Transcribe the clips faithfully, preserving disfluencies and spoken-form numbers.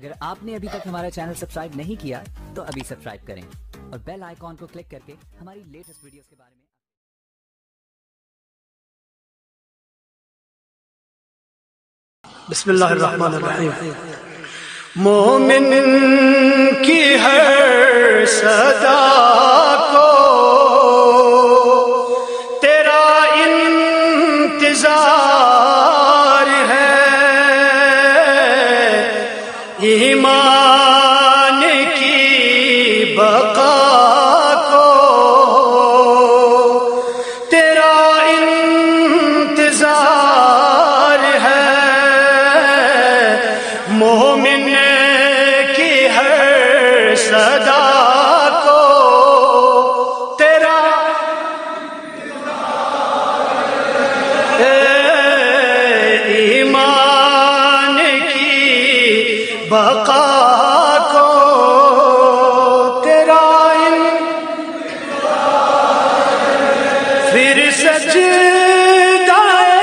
اگر آپ نے ابھی تک ہمارا چینل سبسکرائب نہیں کیا تو ابھی سبسکرائب کریں اور بیل آئیکن کو کلک کر کے ہماری لیٹسٹ ویڈیوز کے بارے میں بسم اللہ الرحمن الرحیم۔ مومن کی ہر صدا کو تیرا انتظار ہے، ایمان کی بقا کو تیرا انتظار ہے، مومن کی ہر صدا کو تیرا ایمان کی بقا کو تیرا پھر سجدہ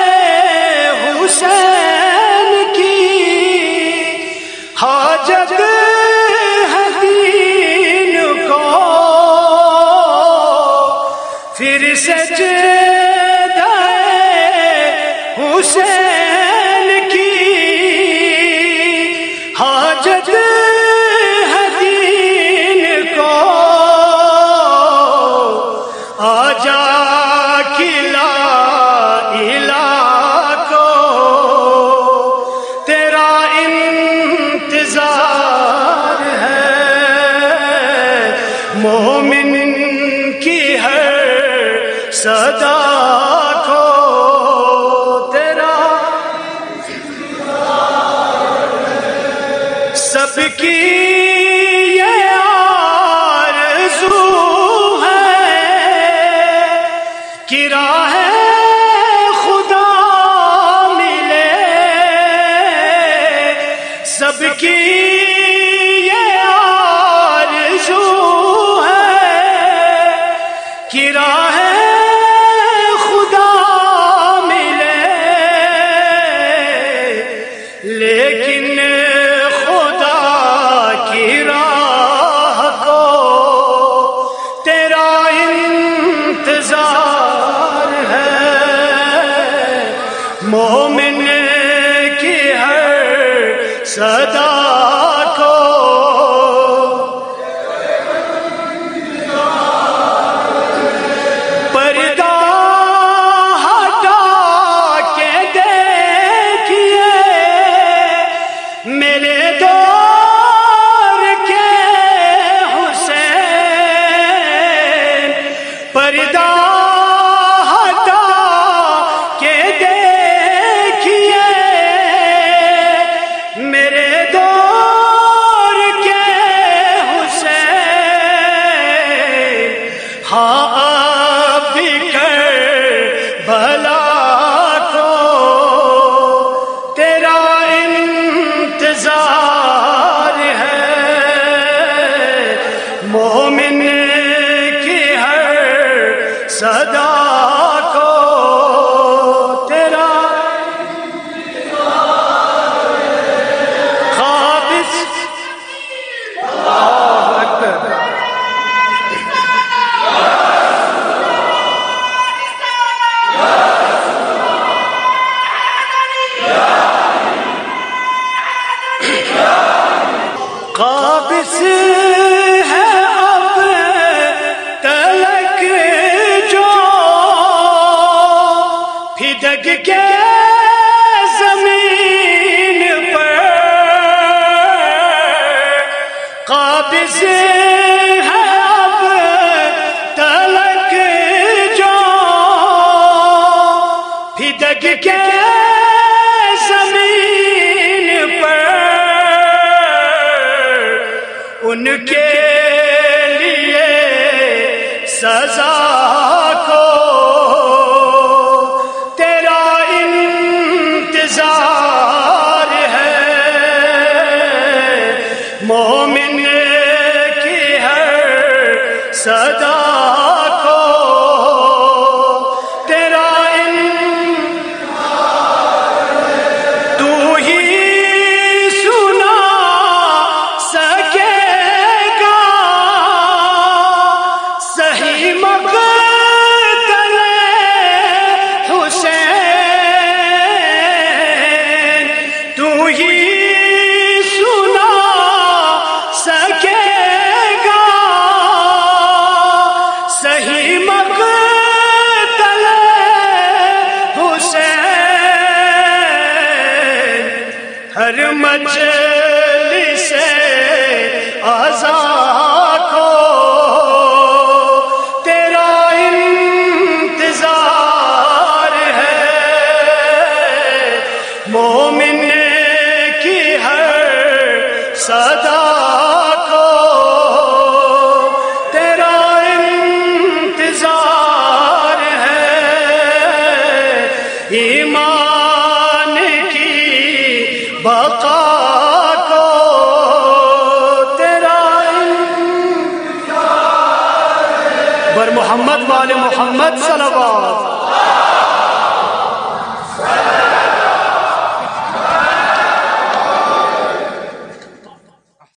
حسین کی حاجت ہے دین کو، پھر سجدہ حسین کی حاجت ہے دین کو، آجا کلا الہ کو تیرا انتظار ہے، مومن کی ہر صدا کو تیرا سب کی یہ آرزو ہے کہ راہ خدا ملے، سب کی یہ آرزو ہے کہ راہ خدا ملے، لیکن خدا کی راہ کو تیرا انتظار ہے، مومن کی ہر صدا کو پردہ ہٹا کے دیکھیے میرے دور کے حسین، پردہ ہٹا کے دیکھیے میرے دور کے حسین، ہاں اب بھی کربلا کو تیرا انتظار ہے، مومن کی ہر صدا کو تیرا قابض اللہ اکبر قابض ہے اب تلک جو پھدک کے زمین پر، قابض ہے اب تلک جو پھدک کے زمین پر، ان کے لیے سزا کو تیرا انتظار ہے، مومن کی ہر صدا کو تیرا انتظار، تو ہی سنا مجلس عزا کو تیرا انتظار ہے، مومن کی ہر صدا کو تیرا انتظار ہے، ایمان کی بقا کو تیرا انتظار ہے۔ بر محمد وال محمد صلوات۔